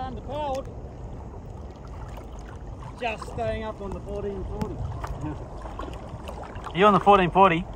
underpowered. Just staying up on the 1440. You're on the 1440?